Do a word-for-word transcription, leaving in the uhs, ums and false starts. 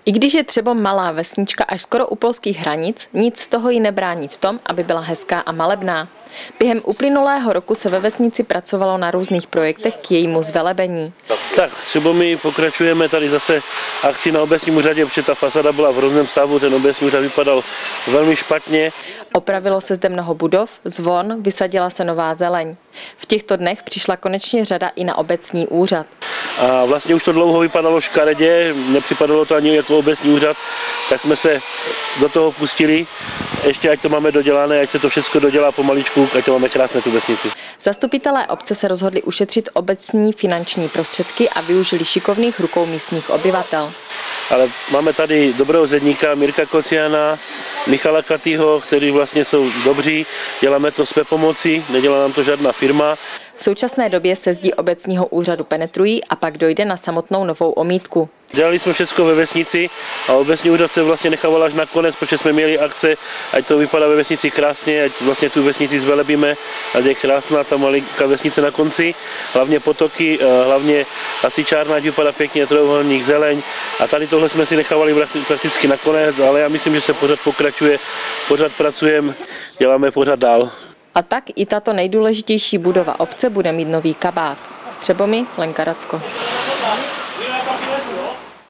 I když je třeba malá vesnička až skoro u polských hranic, nic z toho ji nebrání v tom, aby byla hezká a malebná. Během uplynulého roku se ve vesnici pracovalo na různých projektech k jejímu zvelebení. Tak třeba my pokračujeme tady zase akci na obecním úřadě, protože ta fasada byla v hrozném stavu, ten obecní úřad vypadal velmi špatně. Opravilo se zde mnoho budov, zvon, vysadila se nová zeleň. V těchto dnech přišla konečně řada i na obecní úřad. A vlastně už to dlouho vypadalo škaredě, nepřipadalo to ani jako obecní úřad, tak jsme se do toho pustili, ještě ať to máme dodělané, ať se to všechno dodělá pomaličku, ať to máme krásné tu vesnici. Zastupitelé obce se rozhodli ušetřit obecní finanční prostředky a využili šikovných rukou místních obyvatel. Ale máme tady dobrého zedníka Mirka Kociana, Michala Katýho, kteří vlastně jsou dobří, děláme to své pomocí, nedělá nám to žádná firma. V současné době se zdi obecního úřadu penetrují a pak dojde na samotnou novou omítku. Dělali jsme všechno ve vesnici a obecní úřad se vlastně nechával až na konec, protože jsme měli akce, ať to vypadá ve vesnici krásně, ať vlastně tu vesnici zvelebíme, ať je krásná ta malinká vesnice na konci, hlavně potoky, hlavně hasičárna, ať vypadá pěkně, trojuhelník, zeleň a tady tohle jsme si nechávali prakticky na konec, ale já myslím, že se pořád pokračuje, pořád pracujeme, děláme pořád dál. A tak i tato nejdůležitější budova obce bude mít nový kabát. Třebomi, Lenka Racko.